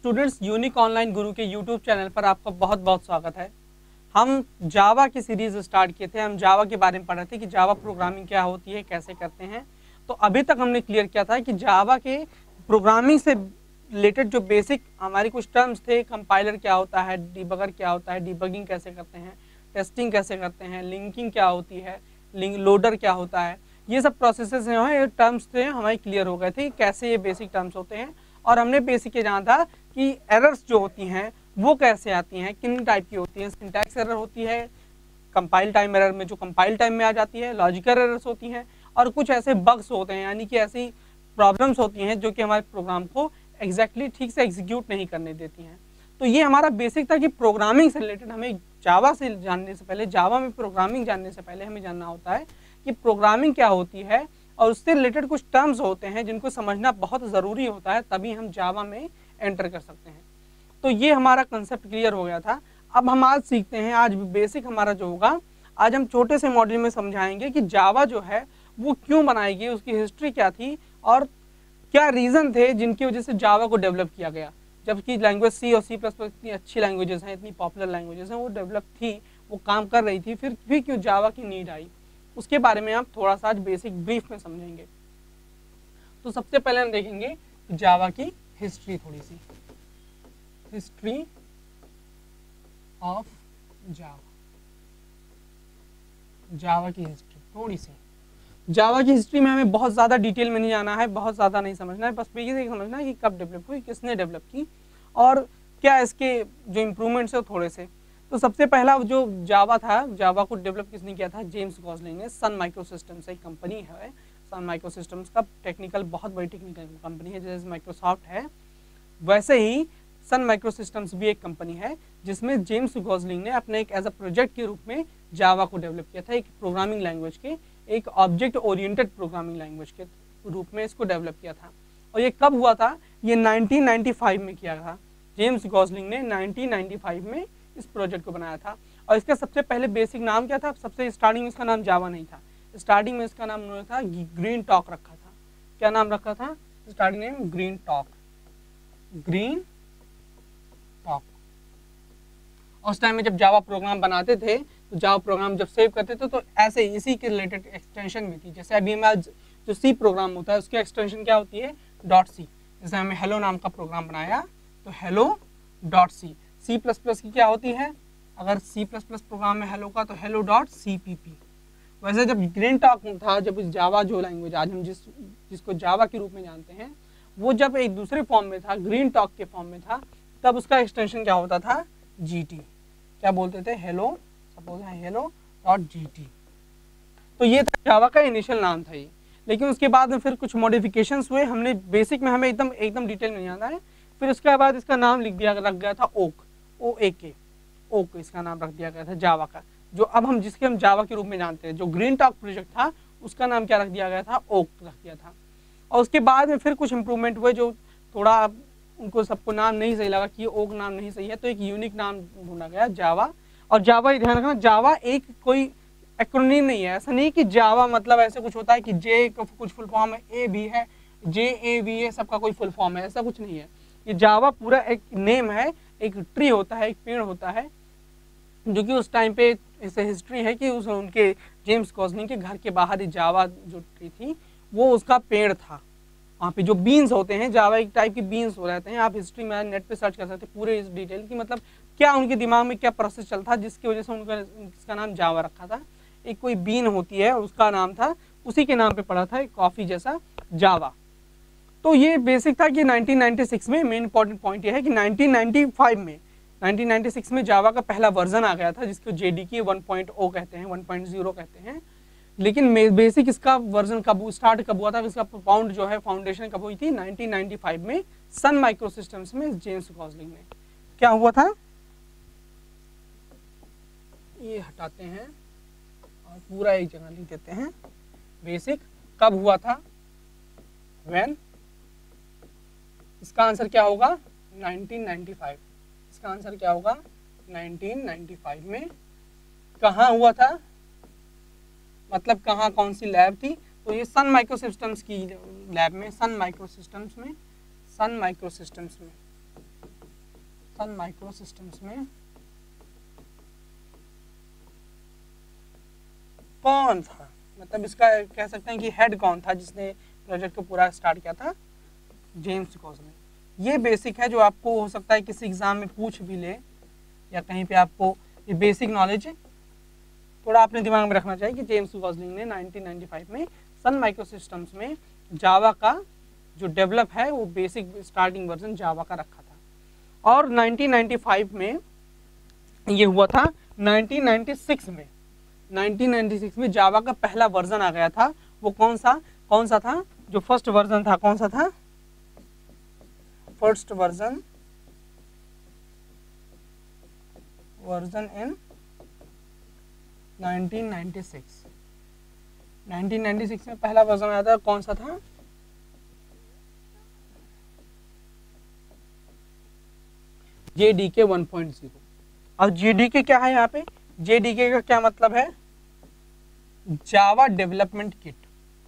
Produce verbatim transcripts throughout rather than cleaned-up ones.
Students, unique online गुरु के YouTube channel पर आपका बहुत बहुत स्वागत है। हम जावा की सीरीज़ स्टार्ट किए थे। हम जावा के बारे में पढ़ रहे थे कि जावा प्रोग्रामिंग क्या होती है, कैसे करते हैं। तो अभी तक हमने क्लियर किया था कि जावा के प्रोग्रामिंग से रिलेटेड जो बेसिक हमारी कुछ टर्म्स थे, कंपाइलर क्या होता है, डिबगर क्या होता है, डिबगिंग कैसे करते हैं, टेस्टिंग कैसे करते हैं, लिंकिंग क्या होती है, लिंक लोडर क्या होता है, ये सब प्रोसेसेस जो हैं, ये टर्म्स थे हमारे क्लियर हो गए थे कि कैसे ये बेसिक टर्म्स होते हैं। और हमने बेसिक ये जाना था कि एरर्स जो होती हैं वो कैसे आती हैं, किन टाइप की होती हैं। सिंटैक्स एरर होती है कंपाइल टाइम एरर में, जो कंपाइल टाइम में आ जाती है, लॉजिकल एरर्स होती हैं, और कुछ ऐसे बग्स होते हैं, यानी कि ऐसी प्रॉब्लम्स होती हैं जो कि हमारे प्रोग्राम को एग्जैक्टली ठीक से एग्जीक्यूट नहीं करने देती हैं। तो ये हमारा बेसिक था कि प्रोग्रामिंग से रिलेटेड हमें जावा से जानने से पहले, जावा में प्रोग्रामिंग जानने से पहले हमें जानना होता है कि प्रोग्रामिंग क्या होती है, और उससे रिलेटेड कुछ टर्म्स होते हैं जिनको समझना बहुत ज़रूरी होता है, तभी हम जावा में एंटर कर सकते हैं। तो ये हमारा कंसेप्ट क्लियर हो गया था। अब हम आज सीखते हैं, आज बेसिक हमारा जो होगा, आज हम छोटे से मॉड्यूल में समझाएंगे कि जावा जो है वो क्यों बनाई गई, उसकी हिस्ट्री क्या थी और क्या रीज़न थे जिनकी वजह से जावा को डेवलप किया गया। जबकि लैंग्वेज सी और सी प्लस प्लस इतनी अच्छी लैंग्वेजेस हैं, इतनी पॉपुलर लैंग्वेजेस हैं, वो डेवलप थी, वो काम कर रही थी, फिर भी क्यों जावा की नीड आई, उसके बारे में आप थोड़ा सा आज बेसिक ब्रीफ में समझेंगे। तो सबसे पहले हम देखेंगे जावा की हिस्ट्री, थोड़ी सी हिस्ट्री ऑफ जावा। जावा की हिस्ट्री थोड़ी सी, जावा की हिस्ट्री में हमें बहुत ज़्यादा डिटेल में नहीं जाना है, बहुत ज़्यादा नहीं समझना है, बस ये समझना है कि कब डेवलप हुई, किसने डेवलप की, और क्या इसके जो इम्प्रूवमेंट्स है थोड़े से। तो सबसे पहला जो जावा था, जावा को डेवलप किसने किया था? जेम्स गॉसलिंग ने। सन माइक्रोसिस्टम्स एक कंपनी है, सन माइक्रोसिस्टम्स का टेक्निकल बहुत बड़ी टेक्निकल कंपनी है, जैसे माइक्रोसॉफ्ट है वैसे ही सन माइक्रोसिस्टम्स भी एक कंपनी है जिसमें जेम्स गॉसलिंग ने अपने एक एज अ प्रोजेक्ट के रूप में जावा को डेवलप किया था। एक प्रोग्रामिंग लैंग्वेज के, एक ऑब्जेक्ट ओरिएंटेड प्रोग्रामिंग लैंग्वेज के रूप में इसको डेवलप किया था। और ये कब हुआ था? ये नाइनटीन नाइंटी फाइव में किया था। जेम्स गॉसलिंग ने नाइनटीन नाइंटी फाइव में इस प्रोजेक्ट को बनाया था। और इसका सबसे पहले बेसिक नाम क्या था? सबसे स्टार्टिंग में इसका नाम जावा नहीं था, स्टार्टिंग में इसका नाम उन्होंने था ग्रीन टॉक रखा था। क्या नाम रखा था? स्टार्टिंग में ग्रीन टॉक, ग्रीन टॉक। और उस टाइम में जब जावा प्रोग्राम बनाते थे, तो जावा प्रोग्राम जब सेव करते थे तो ऐसे इसी के रिलेटेड एक्सटेंशन भी थी। जैसे अभी हमारा जो सी प्रोग्राम होता है उसकी एक्सटेंशन क्या होती है? Dot C. जैसे हमें हेलो नाम का प्रोग्राम बनाया तो hello dot C. C plus plus की क्या होती है? अगर सी प्लस प्लस प्रोग्राम में हेलो का तो hello dot C P P. वैसे जब ग्रीन टॉक था, जब इस जावा जो लैंग्वेज आज हम जिस जिसको जावा के रूप में जानते हैं, वो जब एक दूसरे फॉर्म में था, ग्रीन टॉक के फॉर्म में था, तब उसका एक्सटेंशन क्या होता था? G T. क्या बोलते थे? हेलो, सपोज है हेलो डॉट जी टी। तो ये था जावा का इनिशियल नाम था ये। लेकिन उसके बाद में फिर कुछ मॉडिफिकेशंस हुए, हमने बेसिक में हमें एकदम एकदम डिटेल में जाना है। फिर उसके बाद इसका नाम लिख दिया रख गया था ओक, ओ ए के, ओक इसका नाम रख दिया गया था जावा का, जो अब हम जिसके हम जावा के रूप में जानते हैं। जो ग्रीन टॉक प्रोजेक्ट था उसका नाम क्या रख दिया गया था? ओक रख दिया था। और उसके बाद में फिर कुछ इम्प्रूवमेंट हुए, जो थोड़ा उनको सबको नाम नहीं सही लगा कि ये ओक नाम नहीं सही है, तो एक यूनिक नाम ढूंढा गया जावा। और जावा ही ध्यान रखना, जावा एक कोई एक्रोनिम नहीं है। ऐसा नहीं कि जावा मतलब ऐसे कुछ होता है कि जे का कुछ फुल फॉर्म है, ए भी है, जे ए वी ए सबका कोई फुल फॉर्म है, ऐसा कुछ नहीं है। ये जावा पूरा एक नेम है, एक ट्री होता है, एक पेड़ होता है, जो कि उस टाइम पे ऐसे हिस्ट्री है कि उस उनके जेम्स गॉसलिंग के घर के बाहर ही जावा जो ट्री थी वो उसका पेड़ था। वहाँ पे जो बीन्स होते हैं, जावा एक टाइप के बीन्स हो रहते हैं। आप हिस्ट्री में नेट पे सर्च कर सकते हैं पूरे इस डिटेल की, मतलब क्या उनके दिमाग में क्या प्रोसेस चलता था जिसकी वजह से उनका इसका नाम जावा रखा था। एक कोई बीन होती है उसका नाम था, उसी के नाम पे पड़ा था, एक कॉफ़ी जैसा जावा। तो ये बेसिक था कि नाइनटीन नाइंटी सिक्स में, मेन इंपॉर्टेंट पॉइंट ये है कि नाइनटीन नाइंटी फाइव में नाइनटीन नाइंटी सिक्स में जावा का पहला वर्जन आ गया था, जिसको J D K one point O कहते हैं, वन पॉइंट ज़ीरो कहते हैं। लेकिन बेसिक इसका वर्जन कब स्टार्ट कब हुआ था, इसका फाउंड जो है फाउंडेशन कब हुई थी? नाइनटीन नाइंटी फाइव में सन माइक्रोसिस्टम्स में जेम्स गॉसलिंग में। क्या हुआ था? ये हटाते हैं और पूरा एक जगह लिख देते हैं। बेसिक कब हुआ था? व्हेन। इसका आंसर क्या होगा? Nineteen ninety five. इसका आंसर क्या होगा? नाइनटीन नाइंटी फाइव में। कहाँ हुआ था? मतलब कहाँ, कौन सी लैब थी? तो ये सन माइक्रोसिस्टम्स की लैब में, सन माइक्रोसिस्टम्स में, सन माइक्रोसिस्टम्स में सन माइक्रो सिस्टम्स में कौन था, मतलब इसका कह सकते हैं कि हेड कौन था जिसने प्रोजेक्ट को पूरा स्टार्ट किया था, जेम्स गॉसलिंग। ये बेसिक है जो आपको हो सकता है किसी एग्जाम में पूछ भी ले या कहीं पे आपको ये बेसिक नॉलेज थोड़ा अपने दिमाग में रखना चाहिए कि जेम्स गॉसलिंग ने नाइनटीन नाइंटी फाइव में सन माइक्रो सिस्टम्स में जावा का जो डेवलप है वो बेसिक स्टार्टिंग वर्जन जावा का रखा था। और नाइनटीन नाइंटी फाइव में ये हुआ था, नाइनटीन नाइंटी सिक्स में नाइनटीन नाइंटी सिक्स में जावा का पहला वर्जन आ गया था। वो कौन सा कौन सा था, जो फर्स्ट वर्जन था कौन सा था, first version version in nineteen ninety six nineteen ninety six में पहला वर्जन आया था, कौन सा था, जेडीके वन पॉइंट ज़ीरो। अब जेडीके क्या है, यहाँ पे जेडीके का क्या मतलब है, Java development kit.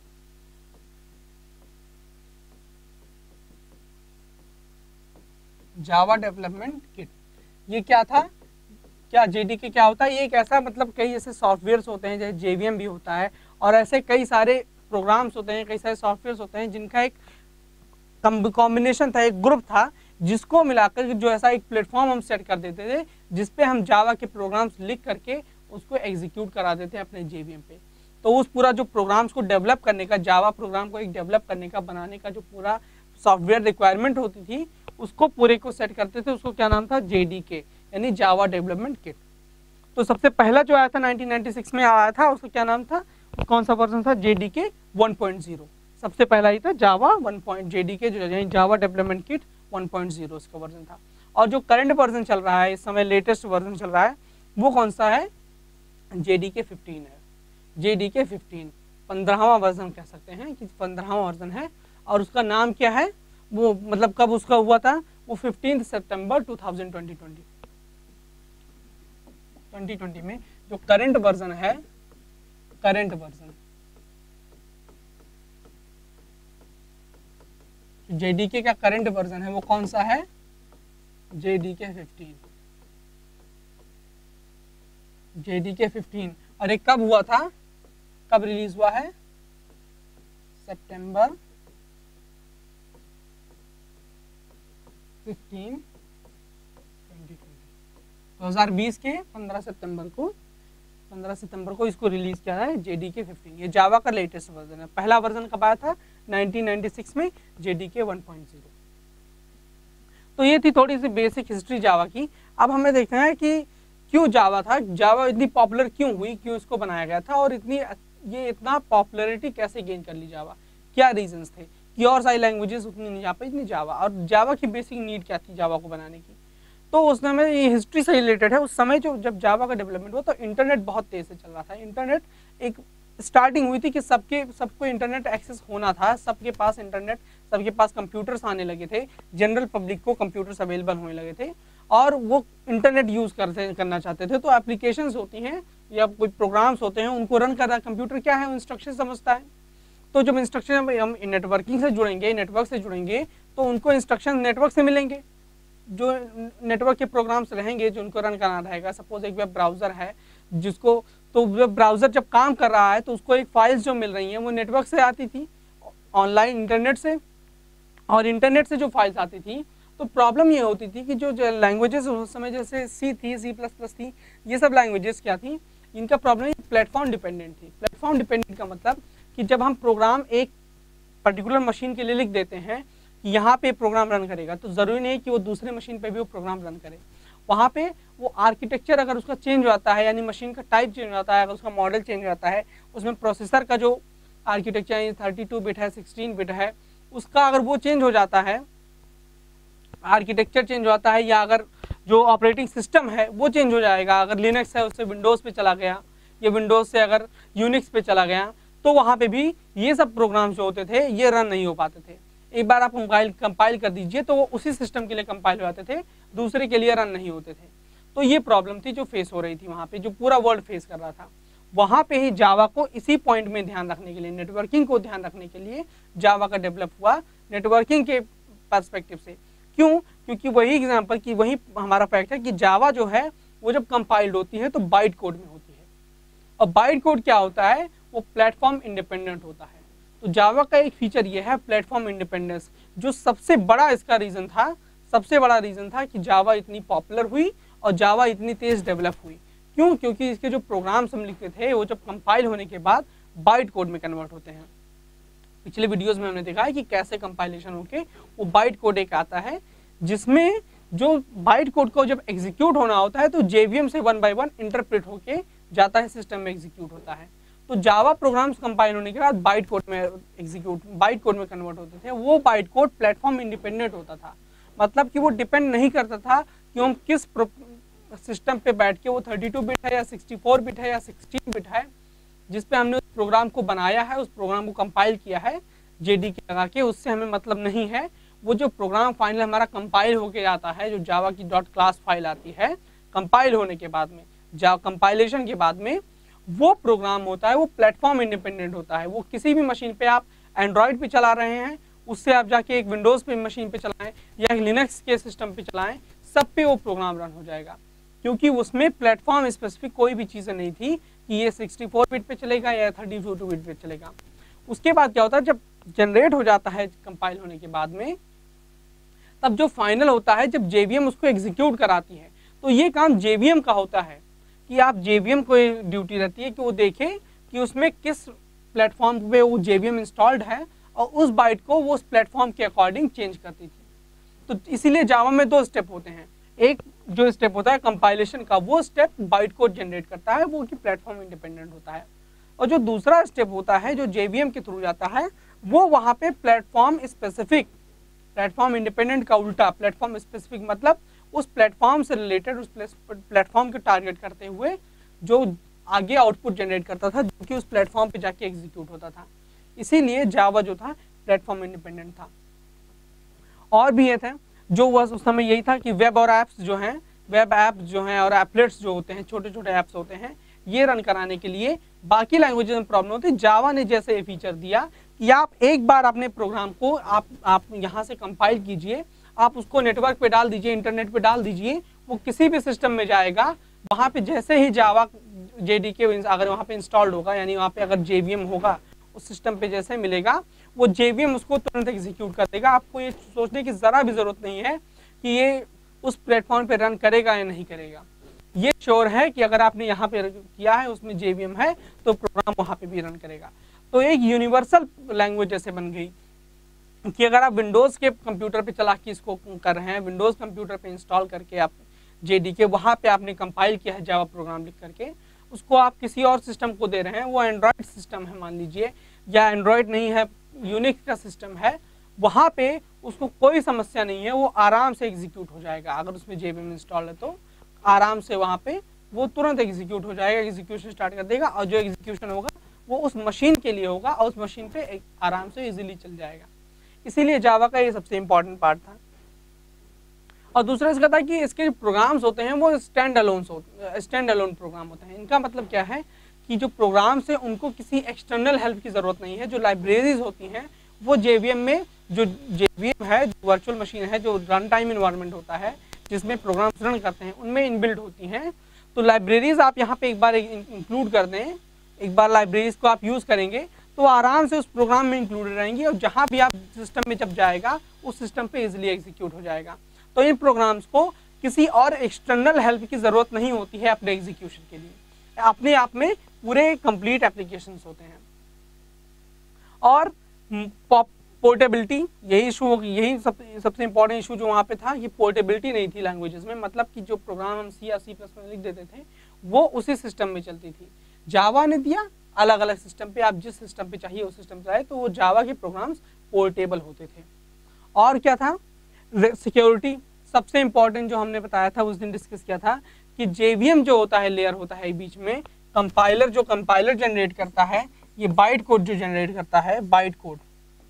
Java development kit ये क्या था, क्या जेडीके क्या होता है, ये एक ऐसा मतलब कई ऐसे सॉफ्टवेयर्स होते हैं जैसे जेवीएम भी होता है और ऐसे कई सारे प्रोग्राम्स होते हैं, कई सारे सॉफ्टवेयर्स होते हैं जिनका एक कॉम्बिनेशन था, एक ग्रुप था जिसको मिलाकर जो ऐसा एक प्लेटफॉर्म हम सेट कर देते थे जिसपे हम जावा के प्रोग्राम्स लिख करके उसको एग्जीक्यूट करा देते हैं अपने जेवीएम पे। तो उस पूरा जो प्रोग्राम्स को डेवलप करने का, जावा प्रोग्राम को एक डेवलप करने का, बनाने का जो पूरा सॉफ्टवेयर रिक्वायरमेंट होती थी उसको पूरे को सेट करते थे, उसको क्या नाम था, जेडीके यानी जावा डेवलपमेंट किट। तो सबसे पहला जो आया था नाइनटीन नाइंटी सिक्स में आया था, उसका क्या नाम था, कौन सा वर्जन था, जेडीके वन पॉइंट ज़ीरो। सबसे पहला ही था जावा वन पॉइंट जेडीके जो यानी Java development kit one point zero इसका वर्जन था। और जो करंट वर्जन चल रहा है इस समय, लेटेस्ट वर्जन चल रहा है, वो कौन सा है, जेडीके फिफ्टीन है। जेडीके फिफ्टीन पंद्रहवां वर्जन कह सकते हैं कि पंद्रहवां वर्जन है। और उसका नाम क्या है, वो मतलब कब उसका हुआ था, वो फिफ्टीन सितंबर टू थाउजेंड ट्वेंटी ट्वेंटी में जो करंट वर्जन है, करंट वर्जन जेडीके का करंट वर्जन है वो कौन सा है, जेडीके फिफ्टीन। जेडीके फिफ्टीन और एक कब हुआ था, कब रिलीज हुआ है, सितंबर फिफ्टीन दो हज़ार बीस के पंद्रह सितंबर को पंद्रह सितंबर को इसको रिलीज किया है जेडीके फिफ्टीन। ये जावा का लेटेस्ट वर्जन है। पहला वर्जन कब आया था, नाइनटीन नाइंटी सिक्स में, जेडीके वन पॉइंट ज़ीरो। तो ये थी थोड़ी सी बेसिक हिस्ट्री जावा की। अब हमें देखना है कि क्यों जावा था, जावा इतनी पॉपुलर क्यों हुई, क्यों इसको बनाया गया था और इतनी ये इतना पॉपुलैरिटी कैसे गेन कर ली जावा, क्या रीजंस थे कि और सारी लैंग्वेजेस उतनी नहीं जा पाई इतनी जावा, और जावा की बेसिक नीड क्या थी जावा को बनाने की। तो उस समय ये हिस्ट्री से रिलेटेड है। उस समय जो जब जावा का डेवलपमेंट हुआ तो इंटरनेट बहुत तेज से चल रहा था। इंटरनेट एक स्टार्टिंग हुई थी कि सबके सबको इंटरनेट एक्सेस होना था, सबके पास इंटरनेट, सबके पास कंप्यूटर्स आने लगे थे, जनरल पब्लिक को कंप्यूटर्स अवेलेबल होने लगे थे और वो इंटरनेट यूज़ करते करना चाहते थे। तो एप्लीकेशंस होती हैं या कोई प्रोग्राम्स होते हैं उनको रन कर रहा कंप्यूटर क्या है, इंस्ट्रक्शन समझता है। तो जब इंस्ट्रक्शन हम नेटवर्किंग से जुड़ेंगे, नेटवर्क से जुड़ेंगे तो उनको इंस्ट्रक्शन नेटवर्क से मिलेंगे। जो नेटवर्क के प्रोग्राम्स रहेंगे जो उनको रन करना रहेगा, सपोज एक वेब ब्राउज़र है जिसको, तो वेब ब्राउज़र जब काम कर रहा है तो उसको एक फाइल्स जो मिल रही हैं वो नेटवर्क से आती थी, ऑनलाइन इंटरनेट से, और इंटरनेट से जो फाइल्स आती थी तो प्रॉब्लम ये होती थी कि जो लैंग्वेजेस उस समय जैसे सी थी, सी प्लस प्लस थी, ये सब लैंग्वेजेस क्या थी, इनका प्रॉब्लम प्लेटफॉर्म डिपेंडेंट थी। प्लेटफॉर्म डिपेंडेंट का मतलब कि जब हम प्रोग्राम एक पर्टिकुलर मशीन के लिए लिख देते हैं कि यहाँ पे प्रोग्राम रन करेगा, तो ज़रूरी नहीं कि वो दूसरे मशीन पे भी वो प्रोग्राम रन करे। वहाँ पे वो आर्किटेक्चर अगर उसका चेंज हो जाता है, यानी मशीन का टाइप चेंज हो जाता है, अगर उसका मॉडल चेंज हो जाता है, उसमें प्रोसेसर का जो आर्किटेक्चर थर्टी टू बिट है, सिक्सटीन बिट है, उसका अगर वो चेंज हो जाता है, आर्किटेक्चर चेंज हो जाता है, या अगर जो ऑपरेटिंग सिस्टम है वो चेंज हो जाएगा, अगर लिनक्स है उससे विंडोज़ पे चला गया या विंडोज़ से अगर यूनिक्स पे चला गया, तो वहाँ पे भी ये सब प्रोग्राम जो होते थे ये रन नहीं हो पाते थे। एक बार आप कंपाइल कंपाइल कर दीजिए तो वो उसी सिस्टम के लिए कंपाइल हो जाते थे, दूसरे के लिए रन नहीं होते थे। तो ये प्रॉब्लम थी जो फेस हो रही थी वहाँ पे, जो पूरा वर्ल्ड फेस कर रहा था। वहाँ पे ही जावा को इसी पॉइंट में ध्यान रखने के लिए, नेटवर्किंग को ध्यान रखने के लिए जावा का डेवलप हुआ, नेटवर्किंग के पर्सपेक्टिव से। क्यों क्योंकि वही एग्जांपल की वही हमारा फैक्ट है कि जावा जो है वो जब कंपाइल्ड होती है तो बाइट कोड में होती है, और बाइट कोड क्या होता है, वो प्लेटफॉर्म इंडिपेंडेंट होता है। तो जावा का एक फीचर ये है प्लेटफॉर्म इंडिपेंडेंस, जो सबसे बड़ा इसका रीजन था, सबसे बड़ा रीजन था कि जावा इतनी पॉपुलर हुई और जावा इतनी तेज डेवलप हुई। क्यों? क्योंकि इसके जो प्रोग्राम्स हम लिखते थे वो जब कंपाइल होने के बाद बाइट कोड में कन्वर्ट होते हैं। पिछले वीडियोस में हमने देखा है कि कैसे कंपाइलेशन होके वो बाइट कोड एक आता है, जिसमें जो बाइट कोड को जब एग्जीक्यूट होना होता है तो जेवीएम से वन बाय वन इंटरप्रेट होके जाता है, सिस्टम में एग्जीक्यूट होता है। तो जावा प्रोग्राम्स कंपाइल होने के बाद बाइट कोड में एग्जीक्यूट बाइट कोड में कन्वर्ट होते थे। वो बाइट कोड प्लेटफॉर्म इंडिपेंडेंट होता था, मतलब कि वो डिपेंड नहीं करता था कि हम किस सिस्टम पे बैठ के, वो थर्टी टू बिट है या सिक्सटी फोर बिट है या सिक्सटीन बिट है, जिस पे हमने उस प्रोग्राम को बनाया है, उस प्रोग्राम को कंपाइल किया है जेडीके लगा के, उससे हमें मतलब नहीं है। वो जो प्रोग्राम फाइनल हमारा कंपाइल होके आता है, जो जावा की डॉट क्लास फाइल आती है कंपाइल होने के बाद में, जावा कंपाइलेशन के बाद में, वो प्रोग्राम होता है वो प्लेटफॉर्म इंडिपेंडेंट होता है। वो किसी भी मशीन पे आप एंड्रॉयड पे चला रहे हैं, उससे आप जाके एक विंडोज़ पे मशीन पे चलाएं या एक लिनक्स के सिस्टम पे चलाएं, सब पे वो प्रोग्राम रन हो जाएगा, क्योंकि उसमें प्लेटफॉर्म स्पेसिफिक कोई भी चीज़ें नहीं थी कि ये सिक्सटी फोर बिट पे चलेगा या थर्टी टू बिट पे चलेगा। उसके बाद क्या होता है, जब जनरेट हो जाता है कंपाइल होने के बाद में, तब जो फाइनल होता है, जब जेवीएम उसको एग्जीक्यूट कराती है, तो ये काम जेवीएम का होता है कि आप जेवीएम को ड्यूटी रहती है कि वो देखे कि उसमें किस प्लेटफॉर्म पे वो जेवीएम इंस्टॉल्ड है और उस बाइट को वो उस प्लेटफॉर्म के अकॉर्डिंग चेंज करती थी। तो इसीलिए जावा में दो स्टेप होते हैं, एक जो स्टेप होता है कंपाइलेशन का, वो स्टेप बाइट कोड जनरेट करता है, वो कि प्लेटफॉर्म इंडिपेंडेंट होता है, और जो दूसरा स्टेप होता है जो जेवीएम के थ्रू जाता है, वो वहाँ पे प्लेटफॉर्म स्पेसिफिक, प्लेटफॉर्म इंडिपेंडेंट का उल्टा प्लेटफॉर्म स्पेसिफिक, मतलब उस प्लेटफॉर्म से रिलेटेड, उस प्लेटफॉर्म को टारगेट करते हुए जो आगे आउटपुट जनरेट करता था, जो कि उस प्लेटफॉर्म पे जाके एग्जीक्यूट होता था। इसीलिए जावा जो था प्लेटफॉर्म इंडिपेंडेंट था। और भी ये थे जो वह उस समय यही था कि वेब और ऐप्स जो हैं, वेब ऐप्स जो हैं और एप्लेट्स जो होते हैं, छोटे छोटे ऐप्स होते हैं, ये रन कराने के लिए बाकी लैंग्वेजेस में प्रॉब्लम होती है। जावा ने जैसे ये फीचर दिया कि आप एक बार अपने प्रोग्राम को आप आप यहाँ से कंपाइल कीजिए, आप उसको नेटवर्क पे डाल दीजिए, इंटरनेट पे डाल दीजिए, वो किसी भी सिस्टम में जाएगा, वहाँ पे जैसे ही जावा जेडीके अगर वहाँ पे इंस्टॉल्ड होगा, यानी वहाँ पे अगर जेवीएम होगा उस सिस्टम पे जैसे मिलेगा, वो जेवीएम उसको तुरंत एग्जीक्यूट कर देगा। आपको ये सोचने की ज़रा भी ज़रूरत नहीं है कि ये उस प्लेटफॉर्म पे रन करेगा या नहीं करेगा। ये श्योर है कि अगर आपने यहाँ पे किया है, उसमें जेवीएम है, तो प्रोग्राम वहाँ पे भी रन करेगा। तो एक यूनिवर्सल लैंग्वेज जैसे बन गई कि अगर आप विंडोज़ के कंप्यूटर पे चला के इसको कर रहे हैं, विंडोज़ कंप्यूटर पे इंस्टॉल करके आप जेडीके वहाँ पे आपने कंपाइल किया है जावा प्रोग्राम लिख करके, उसको आप किसी और सिस्टम को दे रहे हैं, वो एंड्रॉयड सिस्टम है मान लीजिए, या एंड्रॉयड नहीं है, यूनिक्स का सिस्टम है, वहाँ पे उसको कोई समस्या नहीं है, वो आराम से एग्जीक्यूट हो जाएगा। अगर उसमें जेवीएम इंस्टॉल है तो आराम से वहाँ पे वो तुरंत एग्जीक्यूट हो जाएगा, एग्जीक्यूशन स्टार्ट कर देगा, और जो एग्जीक्यूशन होगा वो उस मशीन के लिए होगा और उस मशीन पे आराम से इजीली चल जाएगा। इसीलिए जावा का ये सबसे इम्पॉर्टेंट पार्ट था। और दूसरा इसका था कि इसके जो प्रोग्राम्स होते हैं वो स्टैंड अलोन होते स्टैंड अलोन प्रोग्राम होते हैं। इनका मतलब क्या है कि जो प्रोग्राम्स हैं उनको किसी एक्सटर्नल हेल्प की ज़रूरत नहीं है। जो लाइब्रेरीज होती हैं वो जेवीएम में, जो जेवीएम है, जो वर्चुअल मशीन है, जो रन टाइम इन्वायरमेंट होता है जिसमें प्रोग्राम्स रन करते हैं, उनमें इनबिल्ट होती हैं। तो लाइब्रेरीज आप यहाँ पे एक बार इंक्लूड कर दें, एक बार लाइब्रेरीज को आप यूज़ करेंगे तो आराम से उस प्रोग्राम में इंक्लूडेड रहेंगी, और जहाँ भी आप सिस्टम में जब जाएगा उस सिस्टम पे इजीली एग्जीक्यूट हो जाएगा। तो इन प्रोग्राम्स को किसी और एक्सटर्नल हेल्प की ज़रूरत नहीं होती है अपने एग्जीक्यूशन के लिए, अपने आप में पूरे कंप्लीट एप्लीकेशंस होते हैं। और पोर्टेबिलिटी, यही इशू, यही सब सबसे इंपॉर्टेंट इशू जो वहाँ पे था, ये पोर्टेबिलिटी नहीं थी लैंग्वेजेस में, मतलब कि जो प्रोग्राम हम सी या सी प्लस में लिख देते थे वो उसी सिस्टम में चलती थी। जावा ने दिया अलग अलग सिस्टम पे, आप जिस सिस्टम पे चाहिए उस सिस्टम से आए, तो वो जावा के प्रोग्राम्स पोर्टेबल होते थे। और क्या था, सिक्योरिटी सबसे इंपॉर्टेंट जो हमने बताया था, उस दिन डिस्कस किया था कि जेवीएम जो होता है, लेयर होता है बीच में, कंपाइलर जो कंपाइलर जनरेट करता है, ये बाइट कोड जो जनरेट करता है, बाइट कोड,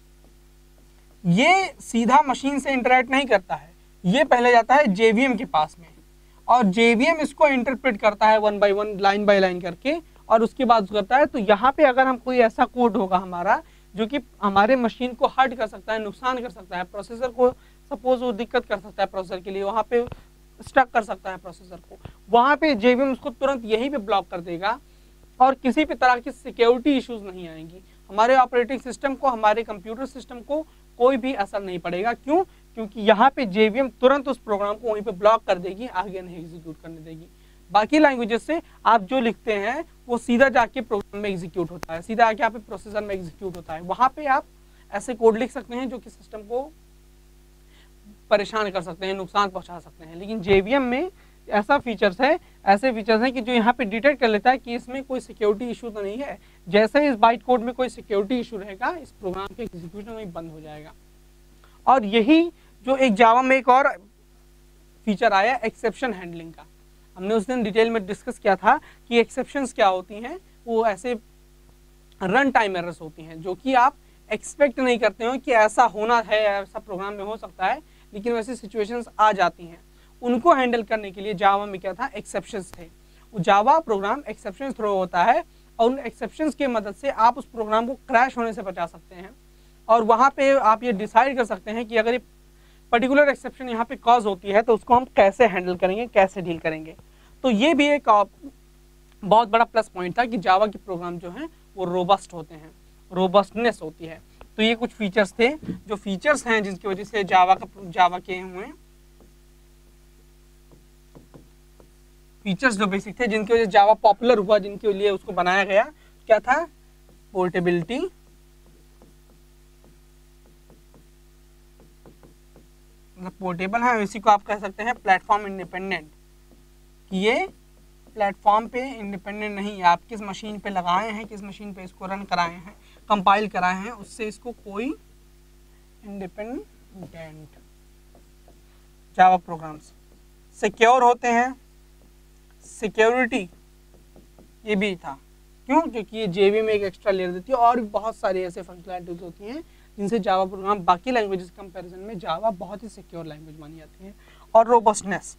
ये सीधा मशीन से इंटरेक्ट नहीं करता है, ये पहले जाता है जेवीएम के पास में, और जेवीएम इसको इंटरप्रेट करता है one by one, line by line करके, और उसके बाद करता है। तो यहाँ पे अगर हम कोई ऐसा कोड होगा हमारा जो कि हमारे मशीन को हर्ट कर सकता है, नुकसान कर सकता है, प्रोसेसर को सपोज वो दिक्कत कर सकता है प्रोसेसर के लिए, वहाँ पे स्टक कर सकता है प्रोसेसर को, वहाँ पे जेवीएम उसको तुरंत यहीं पे ब्लॉक कर देगा और किसी भी तरह की सिक्योरिटी इश्यूज नहीं आएंगी। हमारे ऑपरेटिंग सिस्टम को, हमारे कंप्यूटर सिस्टम को कोई भी असर नहीं पड़ेगा। क्यों? क्योंकि यहाँ पे जेवीएम तुरंत उस प्रोग्राम को वहीं पे ब्लॉक कर देगी, आगे नहीं एग्जीक्यूट करने देगी। बाकी लैंग्वेजेस से आप जो लिखते हैं वो सीधा जाके प्रोग्राम में एग्जीक्यूट होता है, सीधा आके आप प्रोसेसर में एग्जीक्यूट होता है। वहाँ पे आप ऐसे कोड लिख सकते हैं जो कि सिस्टम को परेशान कर सकते हैं, नुकसान पहुंचा सकते हैं। लेकिन जेवीएम में ऐसा फीचर्स है, ऐसे फीचर्स हैं कि जो यहाँ पे डिटेक्ट कर लेता है कि इसमें कोई सिक्योरिटी इशू तो नहीं है। जैसे ही इस बाइट कोड में कोई सिक्योरिटी इशू रहेगा, इस प्रोग्राम के एग्जीक्यूशन में बंद हो जाएगा। और यही जो एक जावा में एक और फीचर आया एक्सेप्शन हैंडलिंग का, हमने उस दिन डिटेल में डिस्कस किया था कि एक्सेप्शंस क्या होती हैं। वो ऐसे रन टाइम एरर्स होती हैं जो कि आप एक्सपेक्ट नहीं करते हो कि ऐसा होना है, ऐसा प्रोग्राम में हो सकता है, लेकिन वैसी सिचुएशंस आ जाती हैं। उनको हैंडल करने के लिए जावा में क्या था, एक्सेप्शंस थे। वो जावा प्रोग्राम एक्सेप्शंस थ्रो होता है और उन एक्सेप्शंस की मदद से आप उस प्रोग्राम को क्रैश होने से बचा सकते हैं। और वहाँ पे आप ये डिसाइड कर सकते हैं कि अगर ये पर्टिकुलर एक्सेप्शन यहाँ पे कॉज होती है तो उसको हम कैसे हैंडल करेंगे, कैसे डील करेंगे। तो ये भी एक बहुत बड़ा प्लस पॉइंट था कि जावा के प्रोग्राम जो हैं वो रोबस्ट होते हैं, रोबस्टनेस होती है। तो ये कुछ फीचर्स थे, जो फीचर्स हैं जिनकी वजह से जावा का जावा के हुए फीचर्स जो बेसिक थे, जिनकी वजह से जावा पॉपुलर हुआ, जिनके लिए उसको बनाया गया, क्या था, पोर्टेबिलिटी, मतलब पोर्टेबल है, इसी को आप कह सकते हैं प्लेटफॉर्म इंडिपेंडेंट। ये प्लेटफॉर्म पे इंडिपेंडेंट नहीं है, आप किस मशीन पे लगाए हैं, किस मशीन पे इसको रन कराए हैं, कंपाइल कराए हैं, उससे इसको कोई इंडिपेंडेंट जावा प्रोग्राम्स सिक्योर होते हैं। सिक्योरिटी ये भी था, क्यों? क्योंकि ये जेवीएम में एक एक्स्ट्रा लेयर देती है और भी बहुत सारी ऐसे फंक्शनलिटीज होती हैं जिनसे जावा प्रोग्राम बाकी लैंग्वेजेस कंपैरिजन में जावा बहुत ही सिक्योर लैंग्वेज मानी जाती है। और रोबस्टनेस,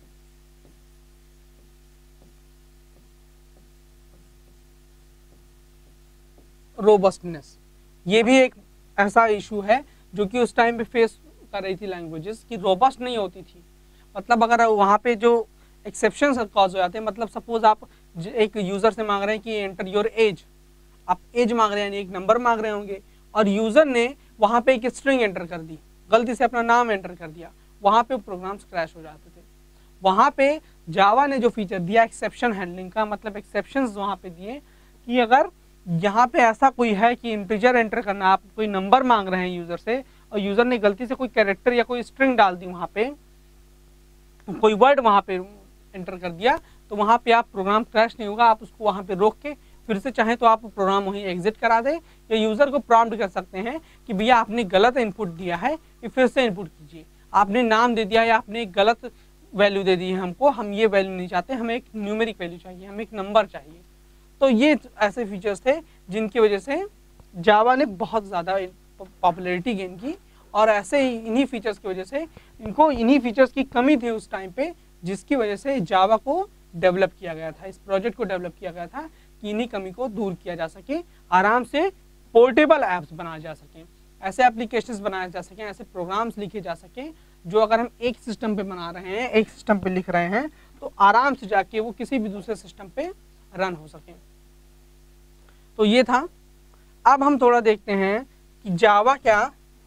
रोबस्टनेस ये भी एक ऐसा इशू है जो कि उस टाइम पे फेस कर रही थी लैंग्वेजेस, कि रोबस्ट नहीं होती थी। मतलब अगर वहाँ पे जो एक्सेप्शंस कॉज हो जाते हैं, मतलब सपोज आप एक यूज़र से मांग रहे हैं कि एंटर योर एज, आप एज मांग रहे हैं, यानी एक नंबर मांग रहे होंगे, और यूज़र ने वहाँ पे एक स्ट्रिंग एंटर कर दी, गलती से अपना नाम एंटर कर दिया, वहाँ पे प्रोग्राम्स क्रैश हो जाते थे। वहाँ पे जावा ने जो फीचर दिया एक्सेप्शन हैंडलिंग का, मतलब एक्सेप्शंस वहाँ पे दिए कि अगर यहाँ पे ऐसा कोई है कि इंटीजर एंटर करना, आप कोई नंबर मांग रहे हैं यूज़र से और यूज़र ने गलती से कोई कैरेक्टर या कोई स्ट्रिंग डाल दी, वहाँ पे कोई वर्ड वहाँ पे एंटर कर दिया, तो वहाँ पे आप प्रोग्राम क्रैश नहीं होगा। आप उसको वहाँ पे रोक के फिर से चाहें तो आप प्रोग्राम वहीं एग्जिट करा दें, या यूज़र को प्रॉम्प्ट कर सकते हैं कि भैया आपने गलत इनपुट दिया है, ये फिर से इनपुट कीजिए, आपने नाम दे दिया या आपने एक गलत वैल्यू दे दी है हमको, हम ये वैल्यू नहीं चाहते, हमें एक न्यूमेरिक वैल्यू चाहिए, हमें एक नंबर चाहिए। तो ये ऐसे फीचर्स थे जिनकी वजह से जावा ने बहुत ज़्यादा पॉपुलैरिटी गेन की, और ऐसे ही इन्हीं फीचर्स की वजह से, इनको इन्हीं फीचर्स की कमी थी उस टाइम पे, जिसकी वजह से जावा को डेवलप किया गया था, इस प्रोजेक्ट को डेवलप किया गया था कि इन्हीं कमी को दूर किया जा सके, आराम से पोर्टेबल ऐप्स बनाए जा सकें, ऐसे एप्लीकेशंस बनाए जा सकें, ऐसे प्रोग्राम्स लिखे जा सकें जो अगर हम एक सिस्टम पे बना रहे हैं, एक सिस्टम पे लिख रहे हैं, तो आराम से जाके वो किसी भी दूसरे सिस्टम पे रन हो सकें। तो ये था। अब हम थोड़ा देखते हैं कि जावा क्या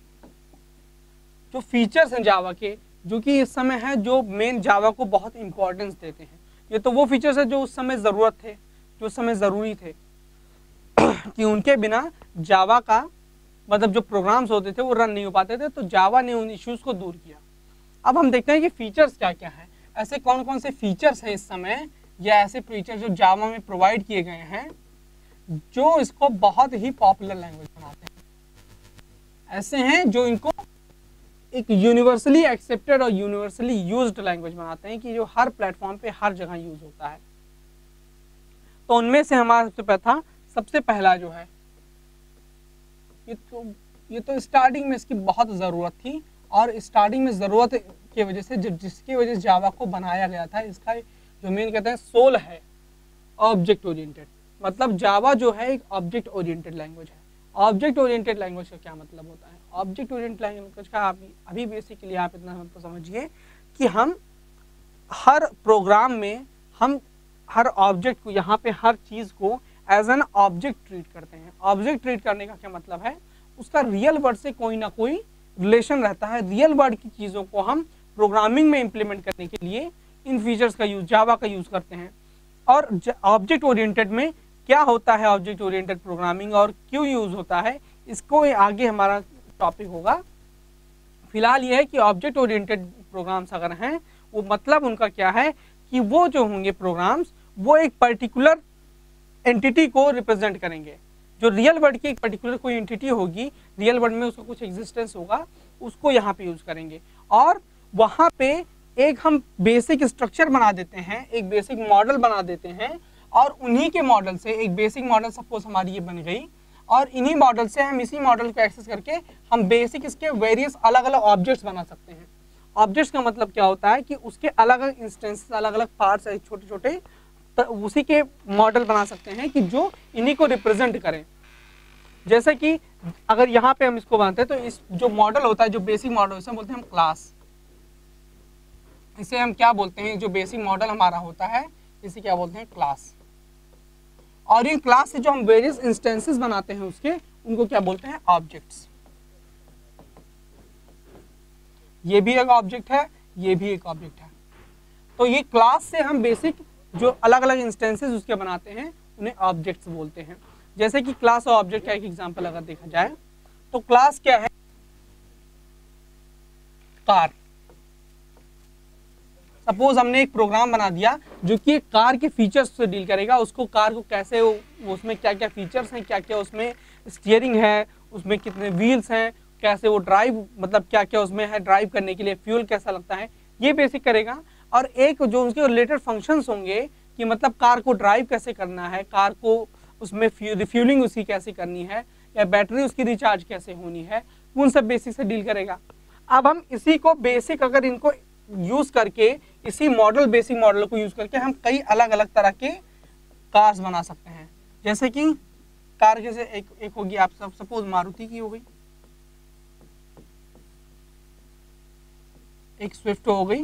जो फीचर्स हैं जावा के, जो कि इस समय है जो मेन जावा को बहुत इंपॉर्टेंस देते हैं। ये तो वो फीचर्स है जो उस समय ज़रूरत थे, जो उस समय ज़रूरी थे कि उनके बिना जावा का मतलब जो प्रोग्राम्स होते थे वो रन नहीं हो पाते थे, तो जावा ने उन इश्यूज़ को दूर किया। अब हम देखते हैं कि फीचर्स क्या क्या हैं, ऐसे कौन कौन से फीचर्स हैं इस समय, या ऐसे फीचर्स जो जावा में प्रोवाइड किए गए हैं जो इसको बहुत ही पॉपुलर लैंग्वेज बनाते हैं। ऐसे हैं जो इनको एक यूनिवर्सली एक्सेप्टेड और यूनिवर्सली यूज्ड लैंग्वेज बनाते हैं, कि जो हर प्लेटफॉर्म पे हर जगह यूज होता है। तो उनमें से हमारा सबसे पहला था सबसे पहला जो है, ये तो ये तो स्टार्टिंग में इसकी बहुत ज़रूरत थी, और स्टार्टिंग में ज़रूरत की वजह से जब जिसकी वजह से जावा को बनाया गया था, इसका जो मेन कहते हैं सोल है ऑब्जेक्ट ओरिएंटेड। मतलब जावा जो है एक ऑब्जेक्ट ओरिएंटेड लैंग्वेज है, ऑब्जेक्ट ओरिएंटेड लैंग्वेज का क्या मतलब होता है? ऑब्जेक्ट ओरिएंटेड लैंग्वेज का अभी अभी बेसिकली आप इतना तो समझिए कि हम हर प्रोग्राम में हम हर ऑब्जेक्ट को, यहाँ पे हर चीज़ को एज एन ऑब्जेक्ट ट्रीट करते हैं। ऑब्जेक्ट ट्रीट करने का क्या मतलब है? उसका रियल वर्ल्ड से कोई ना कोई रिलेशन रहता है। रियल वर्ल्ड की चीज़ों को हम प्रोग्रामिंग में इम्प्लीमेंट करने के लिए इन फीचर्स का यूज, जावा का यूज़ करते हैं। और ऑब्जेक्ट ओरिएंटेड में क्या होता है ऑब्जेक्ट ओरिएंटेड प्रोग्रामिंग और क्यों यूज़ होता है, इसको आगे हमारा टॉपिक होगा। फिलहाल ये है कि ऑब्जेक्ट ओरिएंटेड प्रोग्राम्स अगर हैं, वो मतलब उनका क्या है कि वो जो होंगे प्रोग्राम्स, वो एक पर्टिकुलर एंटिटी को रिप्रेजेंट करेंगे। जो रियल वर्ल्ड की एक पर्टिकुलर कोई एंटिटी होगी, रियल वर्ल्ड में उसका कुछ एग्जिस्टेंस होगा, उसको यहाँ पे यूज़ करेंगे। और वहाँ पे एक हम बेसिक स्ट्रक्चर बना देते हैं, एक बेसिक मॉडल बना देते हैं, और उन्हीं के मॉडल से एक बेसिक मॉडल सपोज हमारी ये बन गई, और इन्हीं मॉडल से हम इसी मॉडल को एक्सेस करके हम बेसिक इसके वेरियस अलग अलग ऑब्जेक्ट्स बना सकते हैं। ऑब्जेक्ट्स का मतलब क्या होता है कि उसके अलग अलग इंस्टेंसेस, अलग अलग पार्ट्स, छोटे छोटे उसी के मॉडल बना सकते हैं कि जो इन्हीं को रिप्रेजेंट करें। जैसे कि अगर यहाँ पे हम इसको बनाते हैं तो इस जो मॉडल होता है, जो बेसिक मॉडल, इसे बोलते हैं हम क्लास। इसे हम क्या बोलते हैं? जो बेसिक मॉडल हमारा होता है इसे क्या बोलते हैं? क्लास। और इन क्लास से जो हम वेरियस इंस्टेंसेस बनाते हैं उसके, उनको क्या बोलते हैं? ऑब्जेक्ट्स। ये भी एक ऑब्जेक्ट है, ये भी एक ऑब्जेक्ट है। तो ये क्लास से हम बेसिक जो अलग अलग इंस्टेंसेस उसके बनाते हैं उन्हें ऑब्जेक्ट्स बोलते हैं। जैसे कि क्लास और ऑब्जेक्ट का एक एग्जांपल अगर देखा जाए तो क्लास क्या है? कार। सपोज हमने एक प्रोग्राम बना दिया जो कि एक कार के फीचर्स से डील करेगा, उसको कार को कैसे, उसमें क्या क्या फीचर्स हैं, क्या क्या उसमें स्टीयरिंग है, उसमें कितने व्हील्स हैं, कैसे वो ड्राइव, मतलब क्या क्या उसमें है ड्राइव करने के लिए, फ्यूल कैसा लगता है, ये बेसिक करेगा। और एक जो उसके रिलेटेड फंक्शंस होंगे कि मतलब कार को ड्राइव कैसे करना है, कार को उसमें रिफ्यूलिंग उसकी कैसे करनी है, या बैटरी उसकी रिचार्ज कैसे होनी है, उन सब बेसिक से डील करेगा। अब हम इसी को बेसिक अगर इनको यूज करके, इसी मॉडल, बेसिक मॉडल को यूज करके हम कई अलग अलग तरह के कार्स बना सकते हैं। जैसे कि कार जैसे एक एक होगी, आप सब सपोज मारुति की हो गई, एक स्विफ्ट हो गई,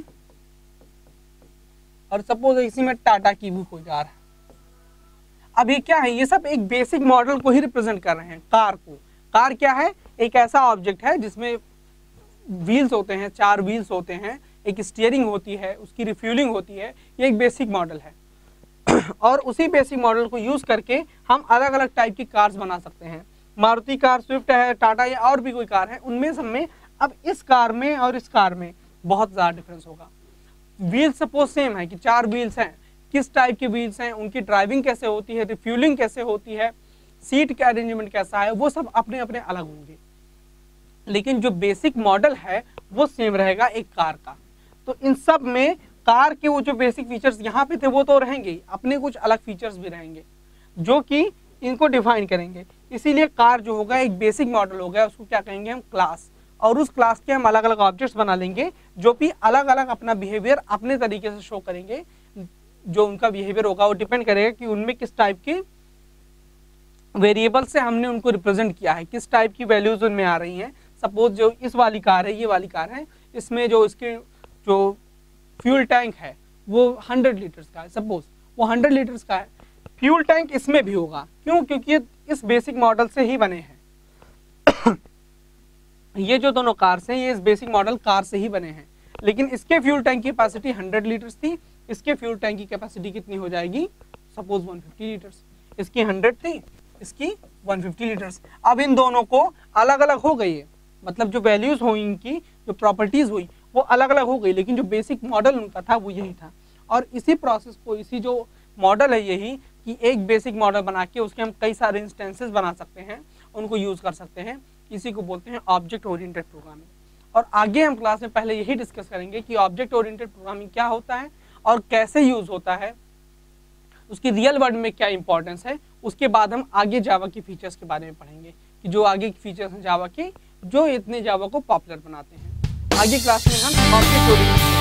और सपोज इसी में टाटा की भी हो जा रहा है। अब ये क्या है? ये सब एक बेसिक मॉडल को ही रिप्रेजेंट कर रहे हैं, कार को। कार क्या है? एक ऐसा ऑब्जेक्ट है जिसमें व्हील्स होते हैं, चार व्हील्स होते हैं, एक स्टीयरिंग होती है, उसकी रिफ्यूलिंग होती है, ये एक बेसिक मॉडल है। और उसी बेसिक मॉडल को यूज करके हम अलग अलग टाइप की कार्स बना सकते हैं। मारुति कार, स्विफ्ट है, टाटा या और भी कोई कार है, उनमें सब में अब इस कार में और इस कार में बहुत ज़्यादा डिफरेंस होगा। व्हील सपोज सेम है कि चार व्हील्स हैं, किस टाइप के व्हील्स हैं, उनकी ड्राइविंग कैसे होती है, रिफ्यूलिंग कैसे होती है, सीट का अरेंजमेंट कैसा है, वो सब अपने अपने अलग होंगे। लेकिन जो बेसिक मॉडल है वो सेम रहेगा एक कार का। तो इन सब में कार के वो जो बेसिक फीचर्स यहाँ पे थे वो तो रहेंगे ही, अपने कुछ अलग फीचर्स भी रहेंगे जो कि इनको डिफाइन करेंगे। इसीलिए कार जो होगा एक बेसिक मॉडल होगा, उसको क्या कहेंगे हम? क्लास। और उस क्लास के हम अलग अलग ऑब्जेक्ट्स बना लेंगे जो भी अलग अलग अपना बिहेवियर अपने तरीके से शो करेंगे। जो उनका बिहेवियर होगा वो डिपेंड करेगा कि उनमें किस टाइप के वेरिएबल से हमने उनको रिप्रेजेंट किया है, किस टाइप की वैल्यूज उनमें आ रही हैं। सपोज जो इस वाली कार है, ये वाली कार है, इसमें जो इसके जो फ्यूल टैंक है वो हंड्रेड लीटर्स का है, सपोज वो हंड्रेड लीटर्स का है। फ्यूल टैंक इसमें भी होगा, क्यों? क्योंकि ये इस बेसिक मॉडल से ही बने हैं। ये जो दोनों कार्स हैं ये इस बेसिक मॉडल कार से ही बने हैं। लेकिन इसके फ्यूल टैंक की कैपेसिटी हंड्रेड लीटर्स थी, इसके फ्यूल टैंक की कैपेसिटी कितनी हो जाएगी? Suppose one fifty litres. इसकी हंड्रेड थी, इसकी वन फिफ्टी लीटर्स। अब इन दोनों को अलग अलग हो गई है, मतलब जो वैल्यूज हुई, इनकी जो प्रॉपर्टीज हुई वो अलग अलग हो गई, लेकिन जो बेसिक मॉडल उनका था वो यही था। और इसी प्रोसेस को, इसी जो मॉडल है यही कि एक बेसिक मॉडल बना के उसके हम कई सारे इंस्टेंसेस बना सकते हैं, उनको यूज कर सकते हैं। इसी को बोलते हैं ऑब्जेक्ट ओरिएंटेड प्रोग्रामिंग। और आगे हम क्लास में पहले यही डिस्कस करेंगे कि ऑब्जेक्ट ओरिएंटेड प्रोग्रामिंग क्या होता है और कैसे यूज होता है, उसकी रियल वर्ल्ड में क्या इंपॉर्टेंस है। उसके बाद हम आगे जावा की फीचर्स के बारे में पढ़ेंगे कि जो आगे की फीचर्स हैं जावा के, जो इतने जावा को पॉपुलर बनाते हैं। आगे क्लास में हम ऑब्जेक्ट ओरिएंटेड